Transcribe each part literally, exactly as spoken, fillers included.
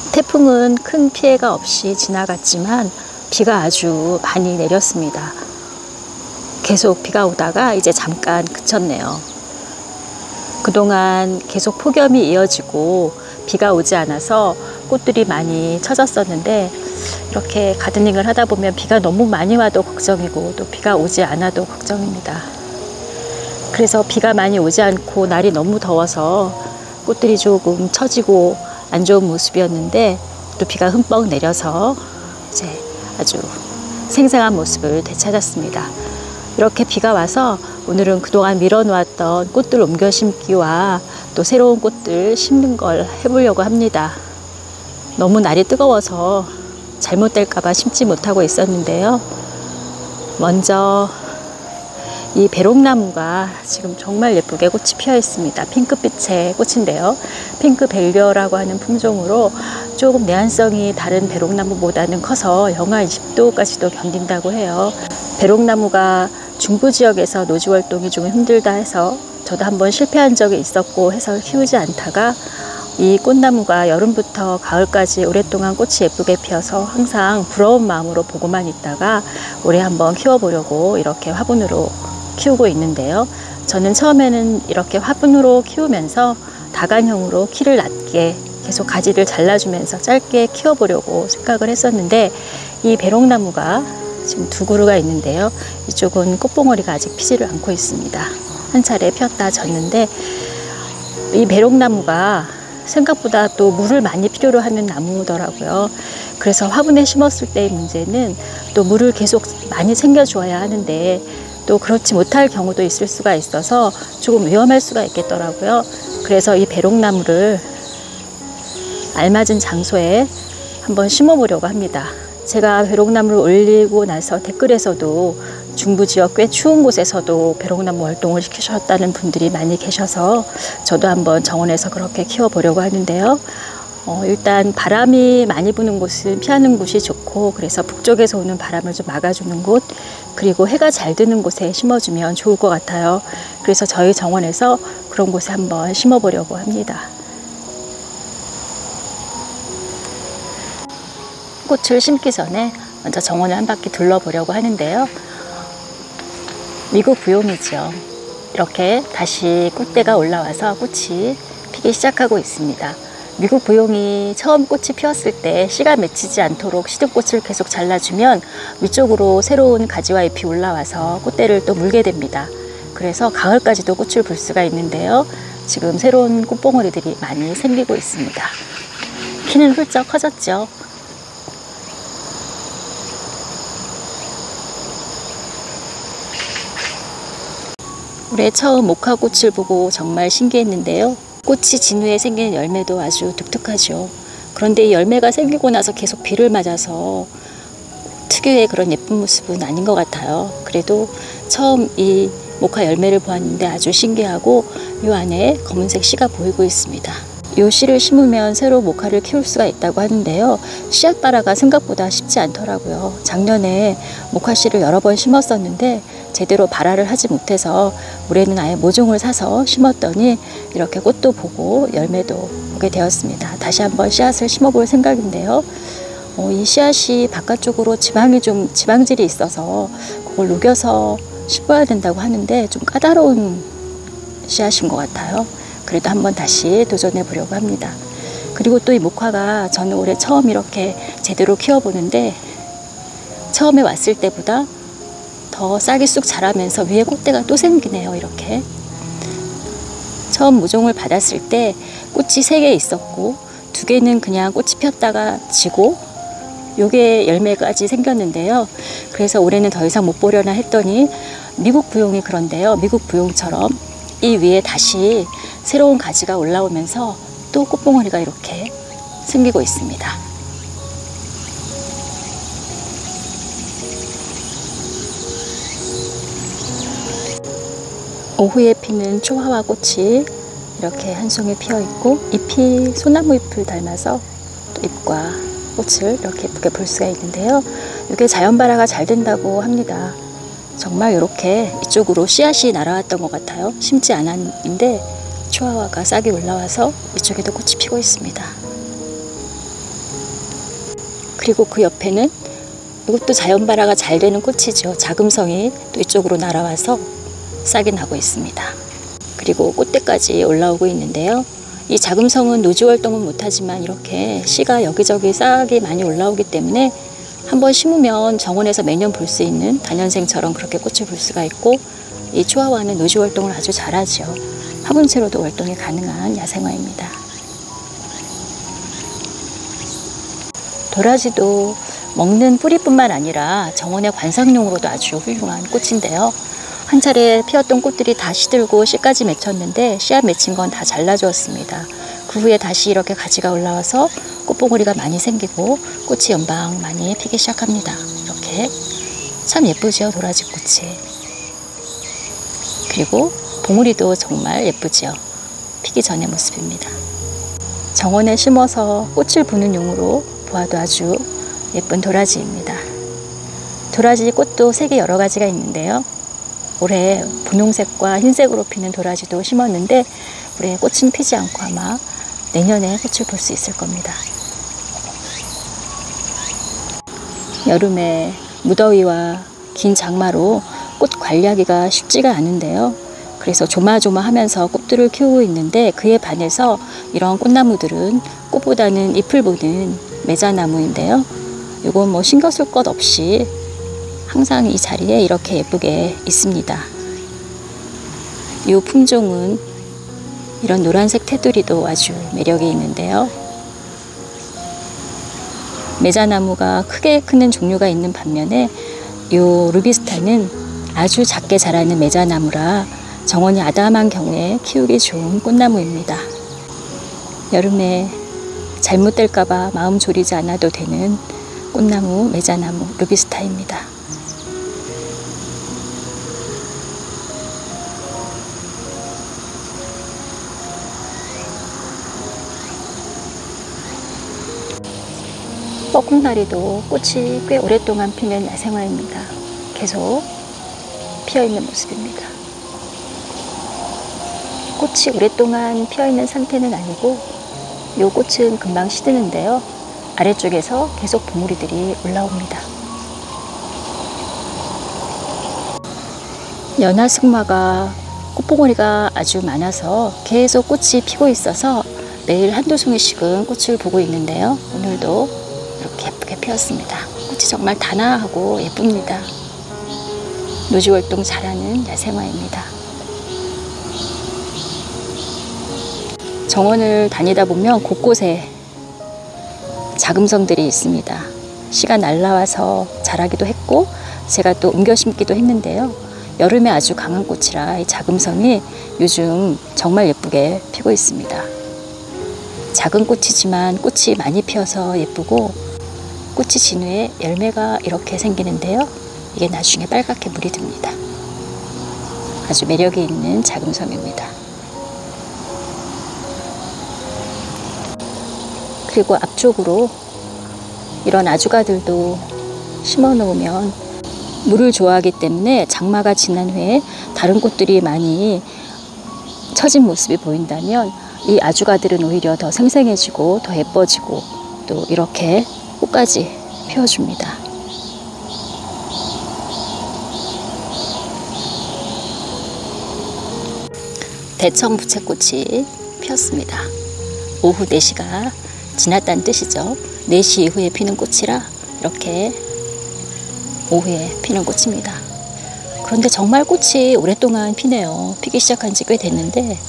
태풍은 큰 피해가 없이 지나갔지만 비가 아주 많이 내렸습니다. 계속 비가 오다가 이제 잠깐 그쳤네요. 그동안 계속 폭염이 이어지고 비가 오지 않아서 꽃들이 많이 처졌었는데, 이렇게 가드닝을 하다 보면 비가 너무 많이 와도 걱정이고 또 비가 오지 않아도 걱정입니다. 그래서 비가 많이 오지 않고 날이 너무 더워서 꽃들이 조금 처지고 안 좋은 모습이었는데, 또 비가 흠뻑 내려서 이제 아주 생생한 모습을 되찾았습니다. 이렇게 비가 와서 오늘은 그동안 밀어놓았던 꽃들 옮겨 심기와 또 새로운 꽃들 심는 걸 해보려고 합니다. 너무 날이 뜨거워서 잘못될까봐 심지 못하고 있었는데요. 먼저 이 배롱나무가 지금 정말 예쁘게 꽃이 피어 있습니다. 핑크빛의 꽃인데요. 핑크벨리어라고 하는 품종으로 조금 내한성이 다른 배롱나무보다는 커서 영하 이십 도까지도 견딘다고 해요. 배롱나무가 중부 지역에서 노지 활동이 좀 힘들다 해서 저도 한번 실패한 적이 있었고 해서 키우지 않다가, 이 꽃나무가 여름부터 가을까지 오랫동안 꽃이 예쁘게 피어서 항상 부러운 마음으로 보고만 있다가 올해 한번 키워보려고 이렇게 화분으로 키우고 있는데요. 저는 처음에는 이렇게 화분으로 키우면서 다간형으로 키를 낮게 계속 가지를 잘라주면서 짧게 키워보려고 생각을 했었는데, 이 배롱나무가 지금 두 그루가 있는데요. 이쪽은 꽃봉오리가 아직 피지를 않고 있습니다. 한 차례 피었다 졌는데, 이 배롱나무가 생각보다 또 물을 많이 필요로 하는 나무더라고요. 그래서 화분에 심었을 때의 문제는 또 물을 계속 많이 챙겨줘야 하는데, 또 그렇지 못할 경우도 있을 수가 있어서 조금 위험할 수가 있겠더라고요. 그래서 이 배롱나무를 알맞은 장소에 한번 심어 보려고 합니다. 제가 배롱나무를 올리고 나서 댓글에서도 중부 지역 꽤 추운 곳에서도 배롱나무 활동을 시키셨다는 분들이 많이 계셔서 저도 한번 정원에서 그렇게 키워보려고 하는데요. 어, 일단 바람이 많이 부는 곳은 피하는 곳이 좋고, 그래서 북쪽에서 오는 바람을 좀 막아주는 곳, 그리고 해가 잘 드는 곳에 심어주면 좋을 것 같아요. 그래서 저희 정원에서 그런 곳에 한번 심어보려고 합니다. 꽃을 심기 전에 먼저 정원을 한 바퀴 둘러보려고 하는데요. 미국 부용이죠. 이렇게 다시 꽃대가 올라와서 꽃이 피기 시작하고 있습니다. 미국 부용이 처음 꽃이 피었을 때 씨가 맺히지 않도록 시드꽃을 계속 잘라주면 위쪽으로 새로운 가지와 잎이 올라와서 꽃대를 또 물게 됩니다. 그래서 가을까지도 꽃을 볼 수가 있는데요. 지금 새로운 꽃봉오리들이 많이 생기고 있습니다. 키는 훌쩍 커졌죠. 올해 처음 목화꽃을 보고 정말 신기했는데요. 꽃이 진 후에 생기는 열매도 아주 독특하죠. 그런데 이 열매가 생기고 나서 계속 비를 맞아서 특유의 그런 예쁜 모습은 아닌 것 같아요. 그래도 처음 이 목화 열매를 보았는데 아주 신기하고, 이 안에 검은색 씨가 보이고 있습니다. 이 씨를 심으면 새로 목화를 키울 수가 있다고 하는데요. 씨앗 발화가 생각보다 쉽지 않더라고요. 작년에 목화 씨를 여러 번 심었었는데 제대로 발화를 하지 못해서 올해는 아예 모종을 사서 심었더니 이렇게 꽃도 보고 열매도 보게 되었습니다. 다시 한번 씨앗을 심어볼 생각인데요. 어, 이 씨앗이 바깥쪽으로 지방이 좀 지방질이 있어서 그걸 녹여서 심어야 된다고 하는데 좀 까다로운 씨앗인 것 같아요. 그래도 한번 다시 도전해 보려고 합니다. 그리고 또 이 목화가 저는 올해 처음 이렇게 제대로 키워보는데, 처음에 왔을 때보다 더 싹이 쑥 자라면서 위에 꽃대가 또 생기네요. 이렇게 처음 모종을 받았을 때 꽃이 세 개 있었고, 두 개는 그냥 꽃이 폈다가 지고 요게 열매까지 생겼는데요. 그래서 올해는 더 이상 못 보려나 했더니 미국 부용이 그런데요. 미국 부용처럼 이 위에 다시 새로운 가지가 올라오면서 또 꽃봉오리가 이렇게 생기고 있습니다. 오후에 피는 초화화 꽃이 이렇게 한 송이 피어 있고, 잎이 소나무 잎을 닮아서 또 잎과 꽃을 이렇게 예쁘게 볼 수가 있는데요. 이게 자연 발화가 잘 된다고 합니다. 정말 이렇게 이쪽으로 씨앗이 날아왔던 것 같아요. 심지 않았는데 초화화가 싹이 올라와서 이쪽에도 꽃이 피고 있습니다. 그리고 그 옆에는 이것도 자연발화가 잘 되는 꽃이죠. 자금성이 또 이쪽으로 날아와서 싹이 나고 있습니다. 그리고 꽃대까지 올라오고 있는데요. 이 자금성은 노지활동은 못하지만 이렇게 씨가 여기저기 싹이 많이 올라오기 때문에 한번 심으면 정원에서 매년 볼 수 있는 다년생처럼 그렇게 꽃을 볼 수가 있고, 이 치와와는 노지활동을 아주 잘하죠. 화분채로도 활동이 가능한 야생화입니다. 도라지도 먹는 뿌리뿐만 아니라 정원의 관상용으로도 아주 훌륭한 꽃인데요. 한 차례 피었던 꽃들이 다 시들고 씨까지 맺혔는데 씨앗 맺힌 건 다 잘라주었습니다. 그 후에 다시 이렇게 가지가 올라와서 꽃봉오리가 많이 생기고 꽃이 연방 많이 피기 시작합니다. 이렇게 참 예쁘죠, 도라지 꽃이. 그리고 봉오리도 정말 예쁘죠. 피기 전의 모습입니다. 정원에 심어서 꽃을 보는 용으로 보아도 아주 예쁜 도라지입니다. 도라지 꽃도 색이 여러 가지가 있는데요. 올해 분홍색과 흰색으로 피는 도라지도 심었는데 올해 꽃은 피지 않고 아마 내년에 꽃을 볼 수 있을 겁니다. 여름에 무더위와 긴 장마로 꽃 관리하기가 쉽지가 않은데요. 그래서 조마조마하면서 꽃들을 키우고 있는데, 그에 반해서 이런 꽃나무들은 꽃보다는 잎을 보는 매자나무인데요. 이건 뭐 신경 쓸 것 없이 항상 이 자리에 이렇게 예쁘게 있습니다. 이 품종은 이런 노란색 테두리도 아주 매력이 있는데요. 매자나무가 크게 크는 종류가 있는 반면에 이 루비스타는 아주 작게 자라는 매자나무라 정원이 아담한 경우에 키우기 좋은 꽃나무입니다. 여름에 잘못될까봐 마음 졸이지 않아도 되는 꽃나무 매자나무 루비스타입니다. 뻐꾹나리도 꽃이 꽤 오랫동안 피는 야생화입니다. 계속 피어있는 모습입니다. 꽃이 오랫동안 피어있는 상태는 아니고 이 꽃은 금방 시드는데요. 아래쪽에서 계속 봉우리들이 올라옵니다. 연화승마가 꽃봉오리가 아주 많아서 계속 꽃이 피고 있어서 매일 한두 송이씩은 꽃을 보고 있는데요. 오늘도 이렇게 예쁘게 피었습니다. 꽃이 정말 단아하고 예쁩니다. 노지활동 잘하는 야생화입니다. 정원을 다니다 보면 곳곳에 자금성들이 있습니다. 씨가 날라와서 자라기도 했고 제가 또 옮겨 심기도 했는데요. 여름에 아주 강한 꽃이라 이 자금성이 요즘 정말 예쁘게 피고 있습니다. 작은 꽃이지만 꽃이 많이 피어서 예쁘고, 꽃이 진 후에 열매가 이렇게 생기는데요. 이게 나중에 빨갛게 물이 듭니다. 아주 매력이 있는 자금성입니다. 그리고 앞쪽으로 이런 아주가들도 심어 놓으면 물을 좋아하기 때문에 장마가 지난 후에 다른 꽃들이 많이 처진 모습이 보인다면 이 아주가들은 오히려 더 생생해지고 더 예뻐지고 또 이렇게 꽃까지 피워줍니다. 대청부채꽃이 피었습니다. 오후 네 시가 지났다는 뜻이죠. 네 시 이후에 피는 꽃이라 이렇게 오후에 피는 꽃입니다. 그런데 정말 꽃이 오랫동안 피네요. 피기 시작한 지 꽤 됐는데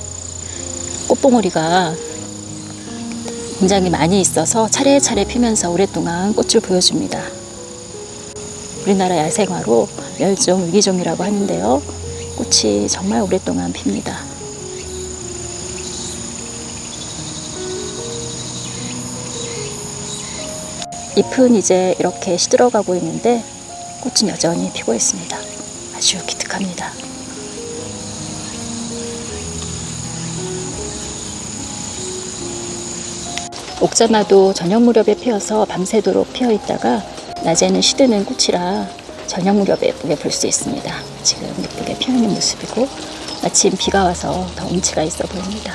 꽃봉오리가 굉장히 많이 있어서 차례차례 피면서 오랫동안 꽃을 보여줍니다. 우리나라 야생화로 멸종 위기종이라고 하는데요. 꽃이 정말 오랫동안 핍니다. 잎은 이제 이렇게 시들어가고 있는데 꽃은 여전히 피고 있습니다. 아주 기특합니다. 옥자마도 저녁 무렵에 피어서 밤새도록 피어 있다가 낮에는 시드는 꽃이라 저녁 무렵에 예쁘게 볼 수 있습니다. 지금 예쁘게 피어 있는 모습이고 마침 비가 와서 더 운치가 있어 보입니다.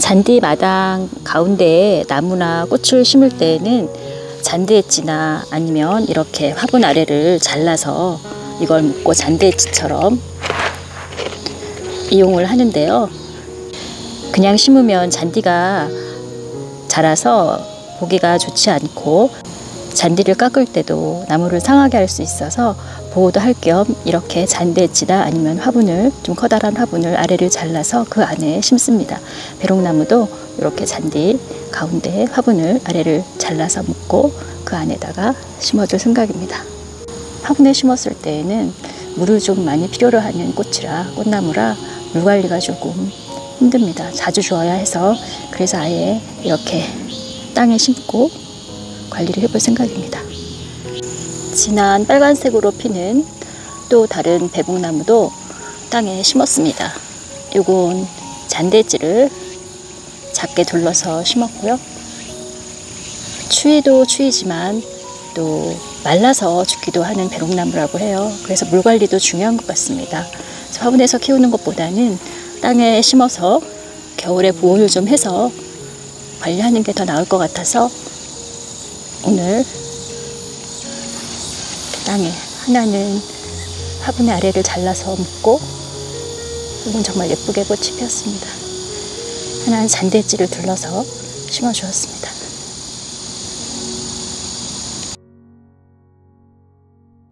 잔디 마당 가운데에 나무나 꽃을 심을 때에는 잔디 엣지나 아니면 이렇게 화분 아래를 잘라서 이걸 묶고 잔디 엣지처럼 이용을 하는데요. 그냥 심으면 잔디가 자라서 보기가 좋지 않고 잔디를 깎을 때도 나무를 상하게 할 수 있어서 보호도 할 겸 이렇게 잔디 엣지나 아니면 화분을, 좀 커다란 화분을 아래를 잘라서 그 안에 심습니다. 배롱나무도 이렇게 잔디 가운데 화분을 아래를 잘라서 묶고 그 안에다가 심어줄 생각입니다. 화분에 심었을 때에는 물을 좀 많이 필요로 하는 꽃이라, 꽃나무라 물 관리가 조금 힘듭니다. 자주 주어야 해서, 그래서 아예 이렇게 땅에 심고 관리를 해볼 생각입니다. 진한 빨간색으로 피는 또 다른 배봉나무도 땅에 심었습니다. 요건 잔대지를 작게 둘러서 심었고요. 추위도 추위지만 또 말라서 죽기도 하는 배롱나무라고 해요. 그래서 물 관리도 중요한 것 같습니다. 화분에서 키우는 것보다는 땅에 심어서 겨울에 보온을 좀 해서 관리하는 게 더 나을 것 같아서 오늘 땅에 하나는 화분의 아래를 잘라서 묶고, 이건 정말 예쁘게 꽃이 피었습니다. 하나는 잔대지를 둘러서 심어주었습니다.